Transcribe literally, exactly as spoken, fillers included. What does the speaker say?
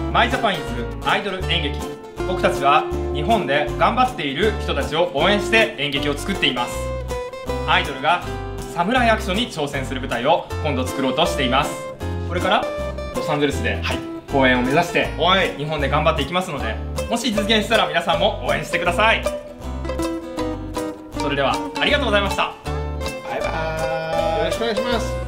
マイジャパンイズアイドル演劇。僕たちは日本で頑張っている人たちを応援して演劇を作っています。アイドルが侍アクションに挑戦する舞台を今度作ろうとしています。これからロサンゼルスで公演を目指して日本で頑張っていきますので、もし実現したら皆さんも応援してください。それではありがとうございました。 バイバーイ。よろしくお願いします。